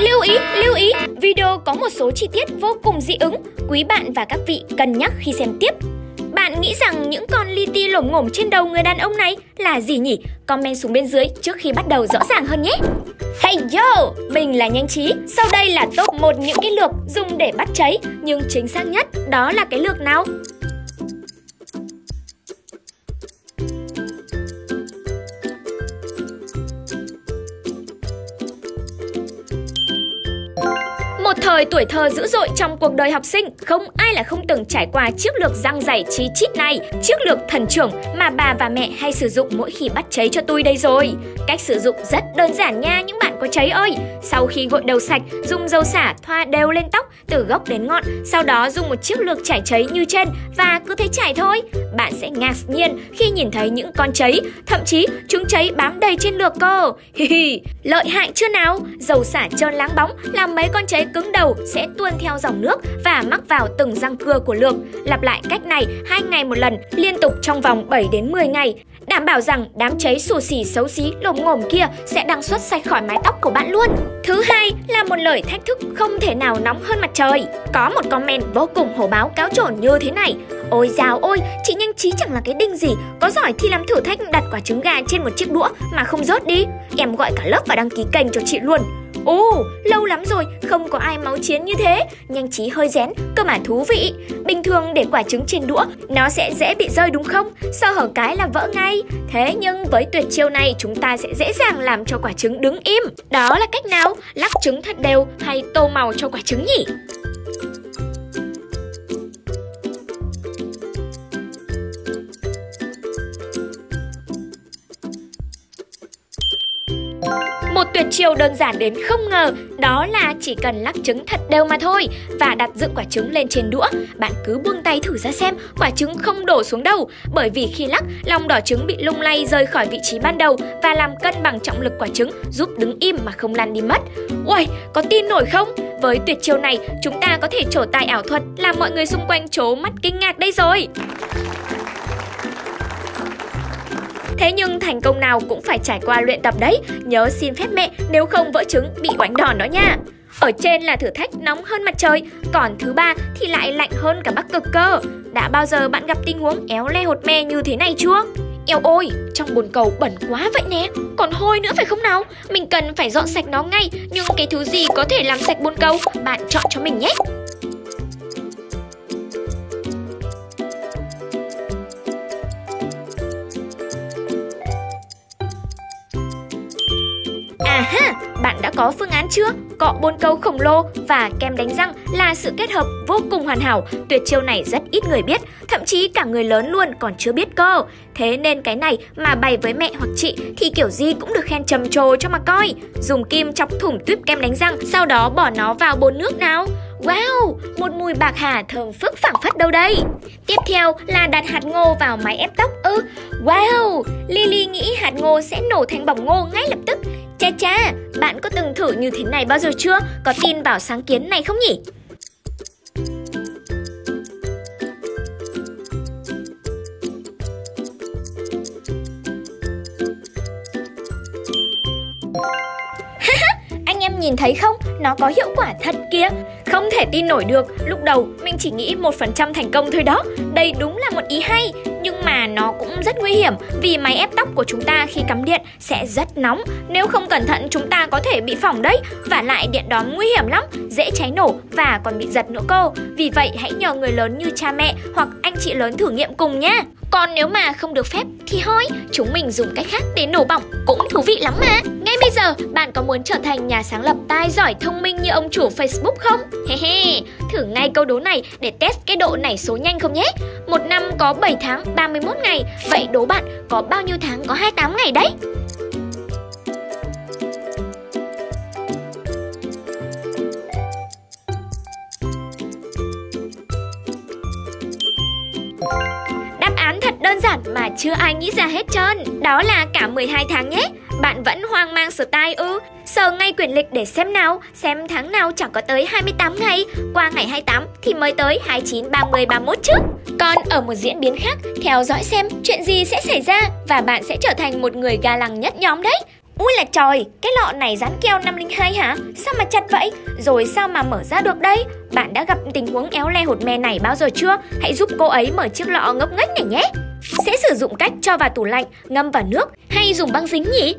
Lưu ý, video có một số chi tiết vô cùng dị ứng. Quý bạn và các vị cân nhắc khi xem tiếp. Bạn nghĩ rằng những con li ti lổm ngổm trên đầu người đàn ông này là gì nhỉ? Comment xuống bên dưới trước khi bắt đầu rõ ràng hơn nhé. Hey yo, mình là Nhanh Trí. Sau đây là top 1 những cái lược dùng để bắt cháy, nhưng chính xác nhất đó là cái lược nào? Một thời tuổi thơ dữ dội trong cuộc đời học sinh, không ai là không từng trải qua chiếc lược răng dày chí chít này, chiếc lược thần trưởng mà bà và mẹ hay sử dụng mỗi khi bắt cháy cho tôi đây rồi. Cách sử dụng rất đơn giản nha những bạn có cháy ơi. Sau khi gội đầu sạch, dùng dầu xả thoa đều lên tóc từ gốc đến ngọn, sau đó dùng một chiếc lược chải cháy như trên và cứ thế chải thôi. Bạn sẽ ngạc nhiên khi nhìn thấy những con cháy, thậm chí chúng cháy bám đầy trên lược cơ. Lợi hại chưa nào? Dầu xả trơn láng bóng làm mấy con cháy cứng đầu sẽ tuôn theo dòng nước và mắc vào từng răng cưa của lược. Lặp lại cách này 2 ngày một lần, liên tục trong vòng 7 đến 10 ngày. Đảm bảo rằng đám cháy xù xì xấu xí lồm ngồm kia sẽ đăng xuất sạch khỏi mái tóc của bạn luôn. Thứ hai là một lời thách thức không thể nào nóng hơn mặt trời. Có một comment vô cùng hổ báo cáo trổn như thế này: ôi dào ôi, chị Nhanh Trí chẳng là cái đinh gì, có giỏi thì làm thử thách đặt quả trứng gà trên một chiếc đũa mà không rớt đi. Em gọi cả lớp và đăng ký kênh cho chị luôn. Ồ, lâu lắm rồi không có ai máu chiến như thế. Nhanh Trí hơi rén, cơ mà thú vị. Bình thường để quả trứng trên đũa nó sẽ dễ bị rơi đúng không? Sơ hở cái là vỡ ngay. Thế nhưng với tuyệt chiêu này chúng ta sẽ dễ dàng làm cho quả trứng đứng im. Đó là cách nào? Lắc trứng thật đều hay tô màu cho quả trứng nhỉ? Một tuyệt chiêu đơn giản đến không ngờ, đó là chỉ cần lắc trứng thật đều mà thôi và đặt dựng quả trứng lên trên đũa. Bạn cứ buông tay thử ra xem, quả trứng không đổ xuống đâu, bởi vì khi lắc, lòng đỏ trứng bị lung lay rời khỏi vị trí ban đầu và làm cân bằng trọng lực quả trứng, giúp đứng im mà không lăn đi mất. Uầy, có tin nổi không? Với tuyệt chiêu này, chúng ta có thể trổ tài ảo thuật làm mọi người xung quanh trố mắt kinh ngạc đây rồi. Thế nhưng thành công nào cũng phải trải qua luyện tập đấy. Nhớ xin phép mẹ, nếu không vỡ trứng bị oánh đòn đó nha. Ở trên là thử thách nóng hơn mặt trời, còn thứ ba thì lại lạnh hơn cả Bắc Cực cơ. Đã bao giờ bạn gặp tình huống éo le hột me như thế này chưa? Eo ôi, trong bồn cầu bẩn quá vậy nè. Còn hôi nữa phải không nào? Mình cần phải dọn sạch nó ngay. Nhưng cái thứ gì có thể làm sạch bồn cầu? Bạn chọn cho mình nhé. Bạn đã có phương án chưa? Cọ bồn cầu khổng lồ và kem đánh răng là sự kết hợp vô cùng hoàn hảo. Tuyệt chiêu này rất ít người biết, thậm chí cả người lớn luôn còn chưa biết cơ. Thế nên cái này mà bày với mẹ hoặc chị thì kiểu gì cũng được khen trầm trồ cho mà coi. Dùng kim chọc thủng tuyếp kem đánh răng, sau đó bỏ nó vào bồn nước nào. Wow, một mùi bạc hà thơm phức phảng phất đâu đây. Tiếp theo là đặt hạt ngô vào máy ép tóc. Wow, Lily nghĩ hạt ngô sẽ nổ thành bỏng ngô ngay lập tức. Cha, bạn có từng thử như thế này bao giờ chưa? Có tin vào sáng kiến này không nhỉ? Anh em nhìn thấy không? Nó có hiệu quả thật kìa. Không thể tin nổi được, lúc đầu mình chỉ nghĩ 1% thành công thôi đó. Đây đúng là một ý hay, nhưng mà nó cũng rất nguy hiểm vì máy ép tóc của chúng ta khi cắm điện sẽ rất nóng. Nếu không cẩn thận chúng ta có thể bị phỏng đấy. Và lại điện đóm nguy hiểm lắm, dễ cháy nổ và còn bị giật nữa cô. Vì vậy hãy nhờ người lớn như cha mẹ hoặc anh chị lớn thử nghiệm cùng nhé. Còn nếu mà không được phép thì thôi, chúng mình dùng cách khác để nổ bỏng cũng thú vị lắm mà. Ngay bây giờ, bạn có muốn trở thành nhà sáng lập tài giỏi thông minh như ông chủ Facebook không? Thử ngay câu đố này để test cái độ nảy số nhanh không nhé. Một năm có 7 tháng 31 ngày, vậy đố bạn có bao nhiêu tháng có 28 ngày đấy? Đáp án thật đơn giản mà chưa ai nghĩ ra hết trơn. Đó là cả 12 tháng nhé. Bạn vẫn hoang mang style ư? Sờ ngay quyển lịch để xem nào. Xem tháng nào chẳng có tới 28 ngày. Qua ngày 28 thì mới tới 29, 30, 31 chứ. Còn ở một diễn biến khác, theo dõi xem chuyện gì sẽ xảy ra và bạn sẽ trở thành một người ga lăng nhất nhóm đấy. Ui là trời, cái lọ này dán keo 502 hả? Sao mà chặt vậy? Rồi sao mà mở ra được đây? Bạn đã gặp tình huống éo le hột me này bao giờ chưa? Hãy giúp cô ấy mở chiếc lọ ngốc nghếch này nhé. Sẽ sử dụng cách cho vào tủ lạnh, ngâm vào nước hay dùng băng dính nhỉ?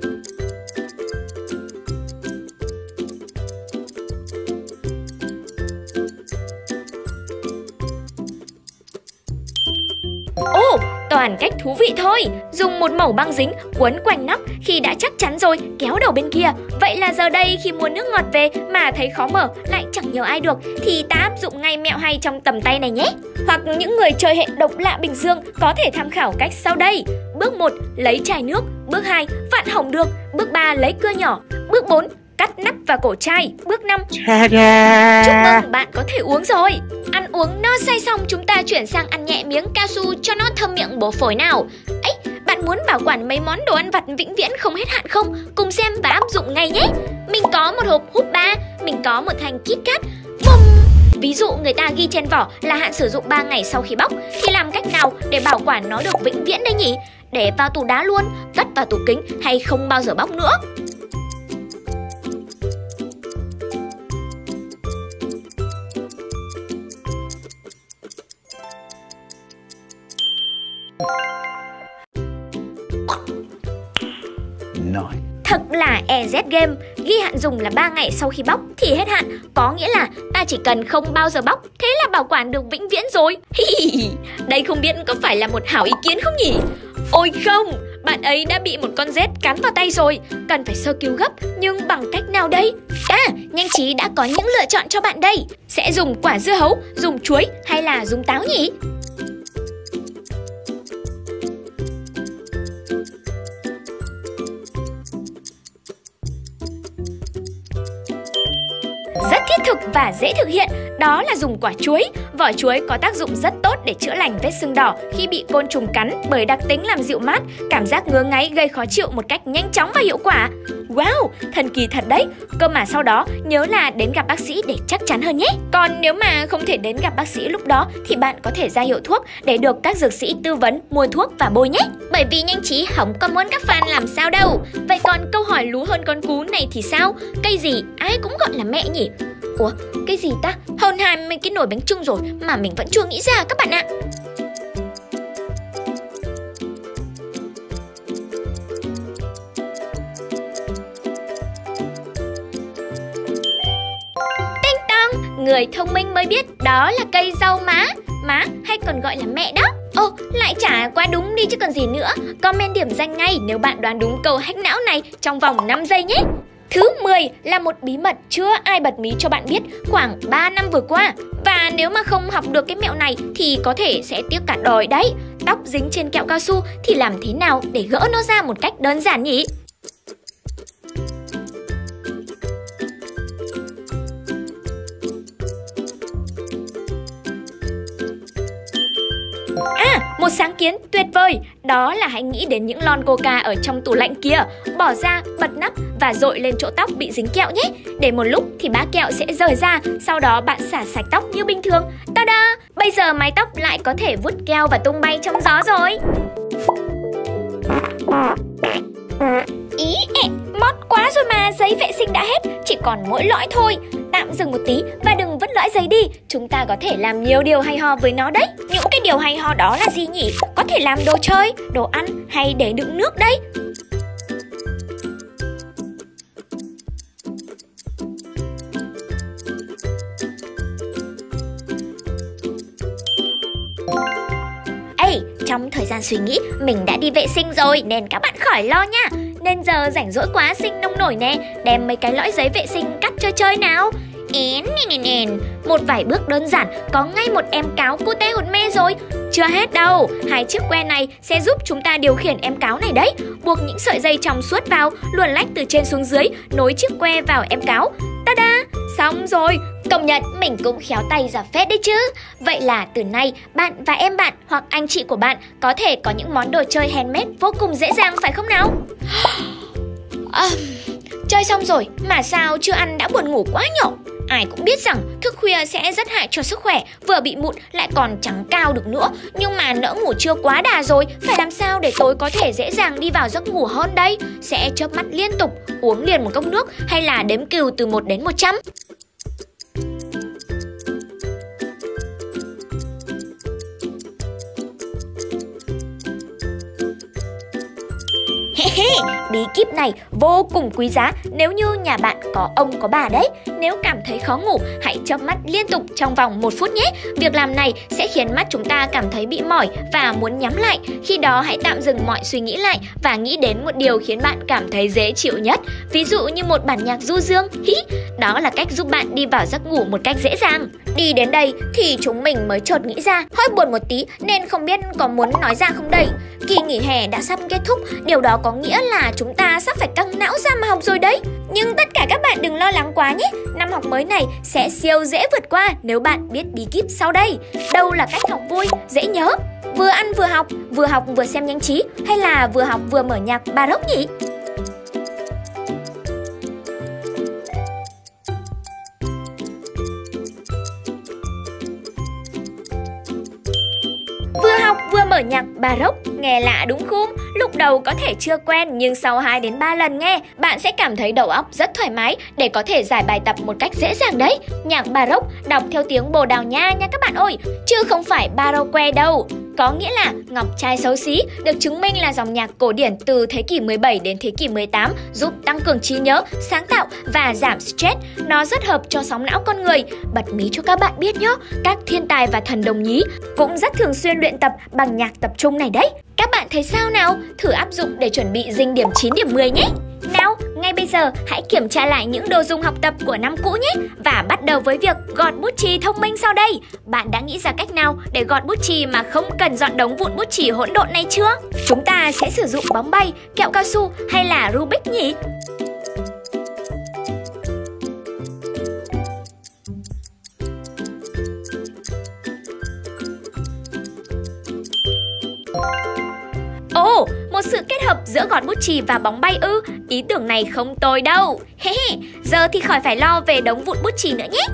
Ồ, toàn cách thú vị thôi. Dùng một mẩu băng dính quấn quanh nắp, khi đã chắc chắn rồi kéo đầu bên kia. Vậy là giờ đây khi mua nước ngọt về mà thấy khó mở lại chẳng nhờ ai được thì ta áp dụng ngay mẹo hay trong tầm tay này nhé. Hoặc những người chơi hệ độc lạ Bình Dương có thể tham khảo cách sau đây. Bước 1, lấy chai nước. Bước 2, vặn hỏng được. Bước 3, lấy cưa nhỏ. Bước 4, cắt nắp và cổ chai. Bước 5, chúc mừng bạn có thể uống rồi. Ăn uống no say xong chúng ta chuyển sang ăn nhẹ miếng cao su cho nó thơm miệng bổ phổi nào. Ấy, bạn muốn bảo quản mấy món đồ ăn vặt vĩnh viễn không hết hạn không? Cùng xem và áp dụng ngay nhé. Mình có một hộp húp ba, mình có một thanh KitKat. Ví dụ người ta ghi trên vỏ là hạn sử dụng 3 ngày sau khi bóc, thì làm cách nào để bảo quản nó được vĩnh viễn đây nhỉ? Để vào tủ đá luôn, cất vào tủ kính hay không bao giờ bóc nữa? Thật là EZ Game, ghi hạn dùng là 3 ngày sau khi bóc thì hết hạn, có nghĩa là ta chỉ cần không bao giờ bóc, thế là bảo quản được vĩnh viễn rồi. Đây không biết có phải là một hảo ý kiến không nhỉ? Ôi không, bạn ấy đã bị một con rết cắn vào tay rồi, cần phải sơ cứu gấp, nhưng bằng cách nào đây? À, Nhanh Trí đã có những lựa chọn cho bạn đây. Sẽ dùng quả dưa hấu, dùng chuối hay là dùng táo nhỉ? Rất thiết thực và dễ thực hiện, đó là dùng quả chuối. Vỏ chuối có tác dụng rất tốt để chữa lành vết sưng đỏ khi bị côn trùng cắn bởi đặc tính làm dịu mát, cảm giác ngứa ngáy gây khó chịu một cách nhanh chóng và hiệu quả. Wow, thần kỳ thật đấy. Cơ mà sau đó nhớ là đến gặp bác sĩ để chắc chắn hơn nhé. Còn nếu mà không thể đến gặp bác sĩ lúc đó thì bạn có thể ra hiệu thuốc để được các dược sĩ tư vấn mua thuốc và bôi nhé. Bởi vì Nhanh Trí không có muốn các fan làm sao đâu. Vậy còn câu hỏi lú hơn con cú này thì sao? Cây gì ai cũng gọi là mẹ nhỉ? Ủa, cái gì ta? Hơn 20 cái nồi bánh chưng rồi mà mình vẫn chưa nghĩ ra các bạn ạ. Tinh tong, người thông minh mới biết đó là cây rau má. Má hay còn gọi là mẹ đó. Ồ, lại chả quá đúng đi chứ còn gì nữa. Comment điểm danh ngay nếu bạn đoán đúng câu hack não này trong vòng 5 giây nhé. Thứ 10 là một bí mật chưa ai bật mí cho bạn biết khoảng 3 năm vừa qua. Và nếu mà không học được cái mẹo này thì có thể sẽ tiếc cả đời đấy. Tóc dính trên kẹo cao su thì làm thế nào để gỡ nó ra một cách đơn giản nhỉ? Một sáng kiến tuyệt vời, đó là hãy nghĩ đến những lon coca ở trong tủ lạnh kia, bỏ ra, bật nắp và dội lên chỗ tóc bị dính kẹo nhé. Để một lúc thì bã kẹo sẽ rời ra, sau đó bạn xả sạch tóc như bình thường. Ta-da! Bây giờ mái tóc lại có thể vút keo và tung bay trong gió rồi. Ý mót quá rồi mà, giấy vệ sinh đã hết, chỉ còn mỗi lõi thôi. Tạm dừng một tí và đừng vứt lõi giấy đi. Chúng ta có thể làm nhiều điều hay ho với nó đấy. Những cái điều hay ho đó là gì nhỉ? Có thể làm đồ chơi, đồ ăn hay để đựng nước đấy. Trong thời gian suy nghĩ, mình đã đi vệ sinh rồi nên các bạn khỏi lo nha. Nên giờ rảnh rỗi quá sinh nông nổi nè, đem mấy cái lõi giấy vệ sinh cắt chơi nào. Một vài bước đơn giản có ngay một em cáo cute hột me rồi. Chưa hết đâu, 2 chiếc que này sẽ giúp chúng ta điều khiển em cáo này đấy. Buộc những sợi dây trong suốt vào, luồn lách từ trên xuống dưới, nối chiếc que vào em cáo. Ta-da, xong rồi. Công nhận mình cũng khéo tay ra phết đấy chứ. Vậy là từ nay bạn và em bạn hoặc anh chị của bạn có thể có những món đồ chơi handmade vô cùng dễ dàng phải không nào? Chơi xong rồi mà sao chưa ăn đã buồn ngủ quá nhở? Ai cũng biết rằng thức khuya sẽ rất hại cho sức khỏe, vừa bị mụn lại còn chẳng cao được nữa. Nhưng mà nỡ ngủ trưa quá đà rồi, phải làm sao để tôi có thể dễ dàng đi vào giấc ngủ hơn đây? Sẽ chớp mắt liên tục, uống liền một cốc nước hay là đếm cừu từ 1 đến 100? Bí kíp này vô cùng quý giá nếu như nhà bạn có ông có bà đấy. Nếu cảm thấy khó ngủ, hãy chớp mắt liên tục trong vòng 1 phút nhé. Việc làm này sẽ khiến mắt chúng ta cảm thấy bị mỏi và muốn nhắm lại. Khi đó hãy tạm dừng mọi suy nghĩ lại và nghĩ đến một điều khiến bạn cảm thấy dễ chịu nhất. Ví dụ như một bản nhạc du dương. Đó là cách giúp bạn đi vào giấc ngủ một cách dễ dàng. Đi đến đây thì chúng mình mới chợt nghĩ ra, hơi buồn một tí nên không biết có muốn nói ra không đây. Kỳ nghỉ hè đã sắp kết thúc, điều đó có nghĩa là chúng ta sắp phải căng não ra mà học rồi đấy. Nhưng tất cả các bạn đừng lo lắng quá nhé. Năm học mới này sẽ siêu dễ vượt qua nếu bạn biết bí kíp sau đây. Đâu là cách học vui, dễ nhớ? Vừa ăn vừa học vừa xem nhanh trí, hay là vừa học vừa mở nhạc baroque nhỉ? Vừa học vừa mở nhạc baroque, nghe lạ đúng không? Lúc đầu có thể chưa quen nhưng sau 2 đến 3 lần nghe, bạn sẽ cảm thấy đầu óc rất thoải mái để có thể giải bài tập một cách dễ dàng đấy. Nhạc baroque đọc theo tiếng Bồ Đào Nha nha các bạn ơi, chứ không phải baroque đâu. Có nghĩa là Ngọc trai xấu xí, được chứng minh là dòng nhạc cổ điển từ thế kỷ 17 đến thế kỷ 18, giúp tăng cường trí nhớ, sáng tạo và giảm stress. Nó rất hợp cho sóng não con người. Bật mí cho các bạn biết nhé, các thiên tài và thần đồng nhí cũng rất thường xuyên luyện tập bằng nhạc tập trung này đấy. Các bạn thấy sao nào? Thử áp dụng để chuẩn bị dinh điểm 9 điểm 10 nhé! Nào, ngay bây giờ hãy kiểm tra lại những đồ dùng học tập của năm cũ nhé. Và bắt đầu với việc gọt bút chì thông minh sau đây. Bạn đã nghĩ ra cách nào để gọt bút chì mà không cần dọn đống vụn bút chì hỗn độn này chưa? Chúng ta sẽ sử dụng bóng bay, kẹo cao su hay là Rubik nhỉ? Ồ, một sự kết hợp giữa gọt bút chì và bóng bay ư? Ý tưởng này không tồi đâu. Giờ thì khỏi phải lo về đống vụn bút chì nữa nhé.